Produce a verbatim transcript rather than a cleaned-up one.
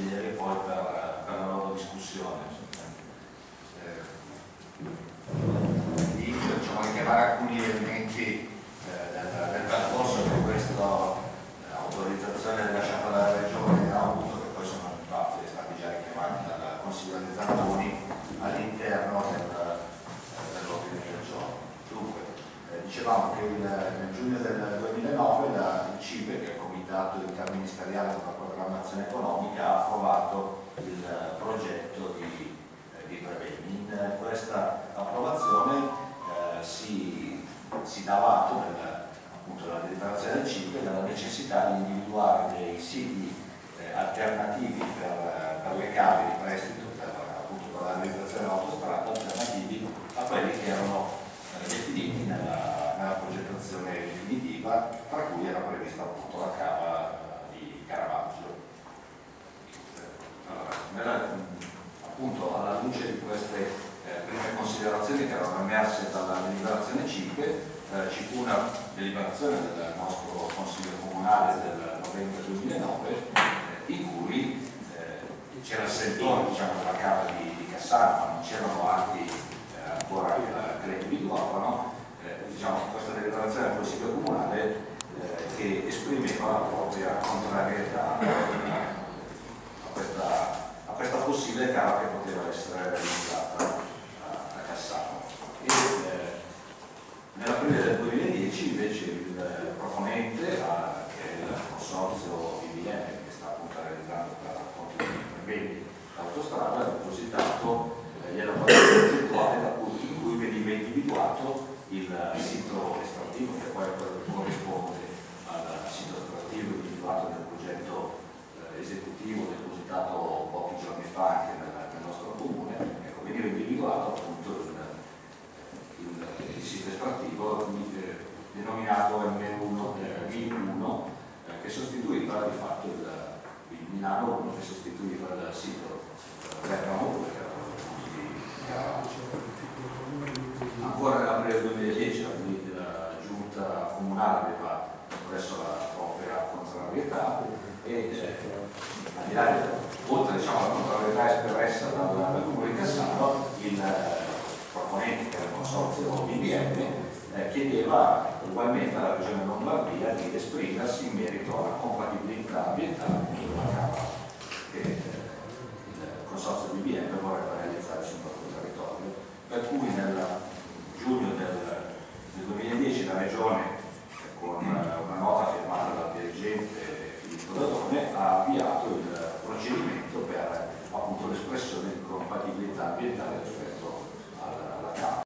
consiglieri poi per, per la loro discussione. Eh, quindi diciamo richiamare alcuni elementi eh, del, del percorso che questa eh, autorizzazione rilasciata dalla Regione ha avuto, che poi sono infatti stati già richiamati dal Consiglio dei Zantoni all'interno del, dell'ordine del giorno. Dunque, eh, dicevamo che il, nel giugno del duemilanove la, il C I P E, che è il Comitato Interministeriale per la Programmazione Economica, ha approvato il progetto di, eh, di Brebemi. In eh, questa approvazione eh, si, si dava atto del, appunto, della deliberazione del C I P E della necessità di individuare dei siti eh, alternativi per, per le cave di prestito la realizzazione dell'autostrada, alternativi a quelli che erano eh, definiti nella, nella progettazione definitiva, tra cui era prevista appunto la cava eh, di Caravaggio. Allora, nella, appunto alla luce di queste eh, prime considerazioni che erano emerse dalla deliberazione C I P E, eh, ci fu una deliberazione del nostro Consiglio Comunale del novembre duemilanove eh, in cui eh, c'era il sentore, diciamo, della cava di ma non c'erano altri eh, ancora che le individuavano, eh, diciamo, questa deliberazione del Consiglio Comunale eh, che esprimeva la propria contrarietà a questa, a questa possibile cava che poteva essere realizzata a, a Cassano. E eh, nell'aprile del duemiladieci invece il proponente, a, che è il consorzio I B M che sta appunto realizzando per conto di Brebemi l'autostrada, ha depositato eh, gli elaborati progettuali in cui veniva individuato il sito estrattivo, che poi è quello che corrisponde al sito estrattivo individuato nel progetto eh, esecutivo depositato pochi giorni fa anche nel, nel nostro comune. Ecco, veniva individuato appunto il, il, il sito estrattivo eh, denominato M uno, eh, uno eh, che sostituiva di fatto il, il Milano uno, che sostituiva il sito Bergamo, che era di Caravaggio. Ancora nell'aprile duemiladieci la giunta comunale aveva espresso la propria contrarietà e eh, al di là di, oltre diciamo, alla contrarietà espressa dal, dal Comune di Cassano, il eh, proponente, che era il consorzio I B M, eh, chiedeva ugualmente alla Regione Lombardia di esprimersi in merito alla compatibilità ambientale della cava che il consorzio di I B M vorrebbe realizzare sul proprio territorio, per cui nel giugno del, del duemiladieci la Regione, con una nota firmata dal dirigente Filippo Dadone, ha avviato il procedimento per appunto l'espressione di compatibilità ambientale rispetto